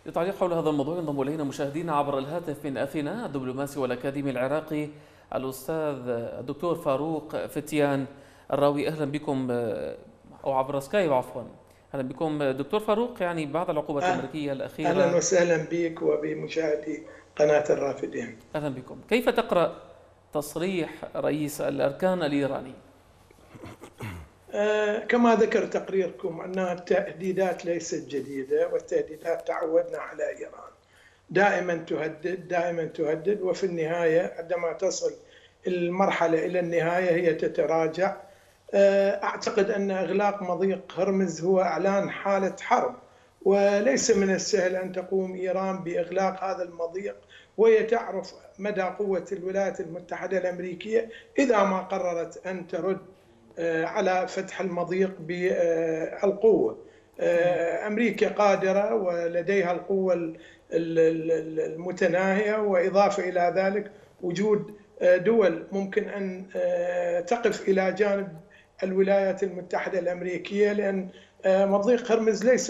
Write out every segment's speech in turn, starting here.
للتعليق حول هذا الموضوع ينضم إلينا مشاهدينا عبر الهاتف من أثينا الدبلوماسي والأكاديمي العراقي الأستاذ الدكتور فاروق فتيان الراوي. أهلا بكم، أو عبر سكايب عفوا. أهلا بكم دكتور فاروق. يعني بعد العقوبة الأمريكية أهلا الأخيرة، وسهلا بك وبمشاهدي قناة الرافدين. أهلا بكم، كيف تقرأ تصريح رئيس الأركان الإيراني؟ كما ذكر تقريركم أن التهديدات ليست جديدة، والتهديدات تعودنا على إيران دائما تهدد دائما تهدد، وفي النهاية عندما تصل المرحلة إلى النهاية هي تتراجع. أعتقد أن إغلاق مضيق هرمز هو إعلان حالة حرب، وليس من السهل أن تقوم إيران بإغلاق هذا المضيق، وهي تعرف مدى قوة الولايات المتحدة الأمريكية إذا ما قررت أن ترد على فتح المضيق بالقوة. أمريكا قادرة ولديها القوة المتناهية، وإضافة إلى ذلك وجود دول ممكن أن تقف إلى جانب الولايات المتحدة الأمريكية، لأن مضيق هرمز ليس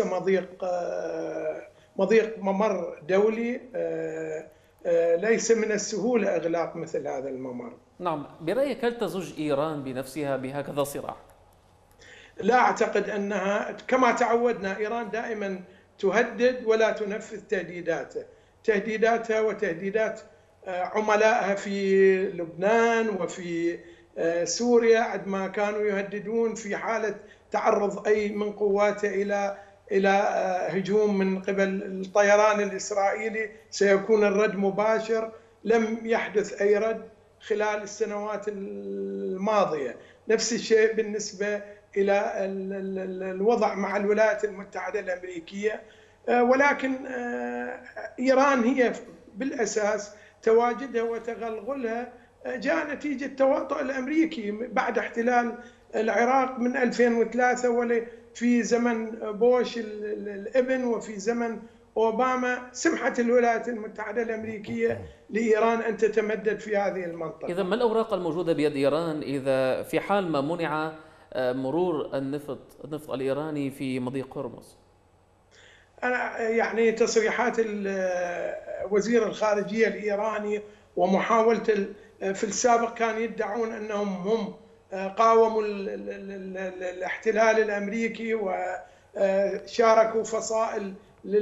مضيق ممر دولي، ليس من السهولة إغلاق مثل هذا الممر. نعم، برأيك هل تزج إيران بنفسها بهكذا صراع؟ لا أعتقد أنها، كما تعودنا إيران دائما تهدد ولا تنفذ تهديداتها وتهديدات عملائها في لبنان وفي سوريا، عندما كانوا يهددون في حالة تعرض أي من قواته إلى هجوم من قبل الطيران الإسرائيلي سيكون الرد مباشر. لم يحدث أي رد خلال السنوات الماضية. نفس الشيء بالنسبة إلى الوضع مع الولايات المتحدة الأمريكية، ولكن إيران هي بالأساس تواجدها وتغلغلها جاء نتيجة التواطؤ الأمريكي بعد احتلال العراق من 2003، وفي زمن بوش الابن وفي زمن أوباما سمحت الولايات المتحدة الأمريكية لإيران أن تتمدد في هذه المنطقة. إذا ما الأوراق الموجودة بيد إيران إذا في حال ما منع مرور النفط الإيراني في مضيق هرمز؟ أنا يعني تصريحات وزير الخارجية الإيراني ومحاولة في السابق كان يدعون أنهم هم قاوموا الاحتلال الأمريكي وشاركوا فصائل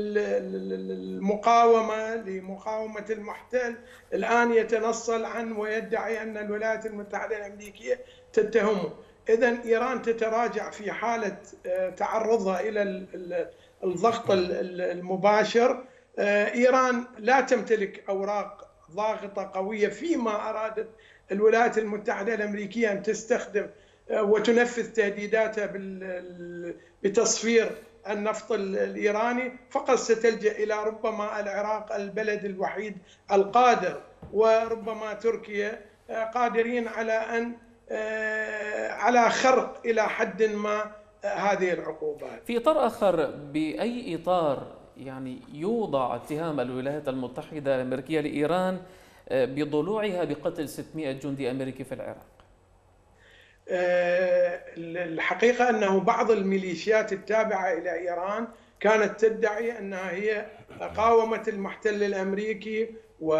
لمقاومة المحتل. الآن يتنصل عنه ويدعي أن الولايات المتحدة الأمريكية تتهمه. إذن إيران تتراجع في حالة تعرضها إلى الضغط المباشر. إيران لا تمتلك أوراق ضاغطة قوية فيما أرادت الولايات المتحدة الأمريكية أن تستخدم وتنفذ تهديداتها بتصفير النفط الإيراني، فقط ستلجأ إلى ربما العراق البلد الوحيد القادر، وربما تركيا قادرين على خرق إلى حد ما هذه العقوبات. في إطار آخر، بأي إطار يعني يوضع اتهام الولايات المتحدة الأمريكية لإيران بضلوعها بقتل 600 جندي أمريكي في العراق؟ الحقيقة أنه بعض الميليشيات التابعة إلى إيران كانت تدعي أنها هي قاومت المحتل الأمريكي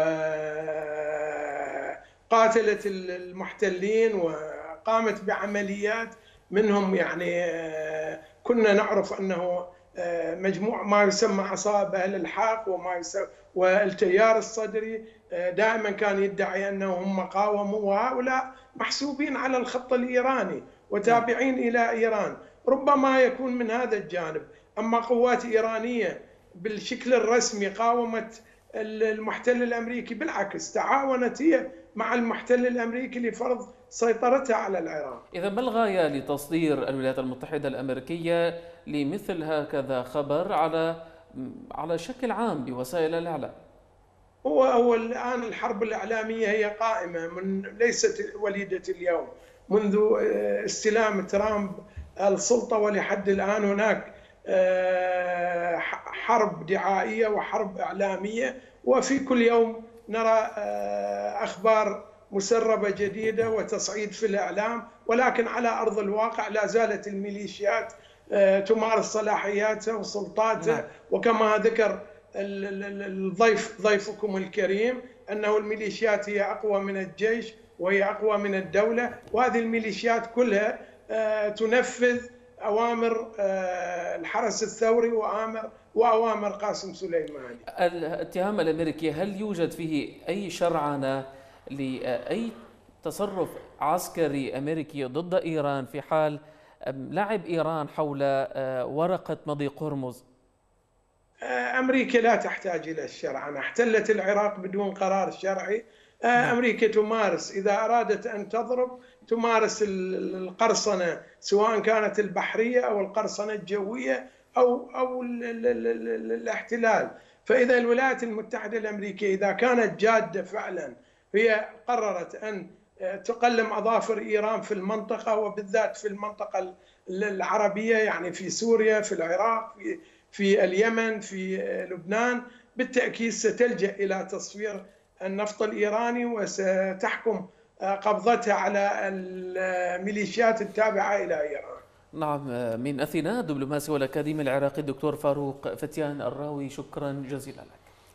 وقاتلت المحتلين وقامت بعمليات منهم. يعني كنا نعرف أنه مجموع ما يسمى عصابة أهل الحاق والتيار الصدري دائما كان يدعي أنهم هم قاوموا، وهؤلاء محسوبين على الخط الإيراني وتابعين إلى إيران. ربما يكون من هذا الجانب. أما قوات إيرانية بالشكل الرسمي قاومت المحتل الأمريكي، بالعكس تعاونت هي مع المحتل الأمريكي لفرض سيطرتها على العراق. إذا ما الغاية لتصدير الولايات المتحدة الأمريكية لمثل هكذا خبر على شكل عام بوسائل الإعلام؟ هو الآن الحرب الإعلامية هي قائمة، ليست وليدة اليوم. منذ استلام ترامب السلطة ولحد الآن هناك حرب دعائية وحرب إعلامية، وفي كل يوم نرى أخبار مسربة جديدة وتصعيد في الإعلام، ولكن على أرض الواقع لا زالت الميليشيات تمارس صلاحياتها وسلطاتها. وكما ذكر ضيفكم الكريم أنه الميليشيات هي أقوى من الجيش وهي أقوى من الدولة، وهذه الميليشيات كلها تنفذ أوامر الحرس الثوري وأوامر قاسم سليماني. الاتهام الأمريكي هل يوجد فيه أي شرعنة لأي تصرف عسكري أمريكي ضد إيران في حال لعب إيران حول ورقة مضيق هرمز؟ أمريكا لا تحتاج إلى الشرعنة، احتلت العراق بدون قرار شرعي. أمريكا تمارس إذا أرادت أن تضرب تمارس القرصنة، سواء كانت البحرية أو القرصنة الجوية أو الاحتلال. فإذا الولايات المتحدة الأمريكية إذا كانت جادة فعلا، هي قررت أن تقلم أظافر إيران في المنطقة، وبالذات في المنطقة العربية، يعني في سوريا، في العراق، في اليمن، في لبنان، بالتأكيد ستلجأ إلى تصفير النفط الإيراني وستحكم قبضتها على الميليشيات التابعة إلى إيران. نعم، من أثينا الدبلوماسي والأكاديمي العراقي الدكتور فاروق فتيان الراوي، شكرا جزيلا لك.